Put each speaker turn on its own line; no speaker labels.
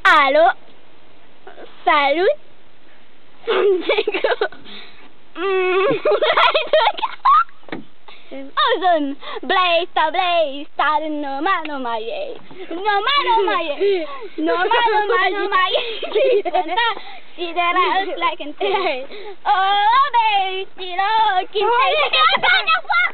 Allô? Salut? Santiago? Ozone, blaze, no man, no my, no man, no my, no man, no my, no my, see that I look like an oh, baby, you know, keep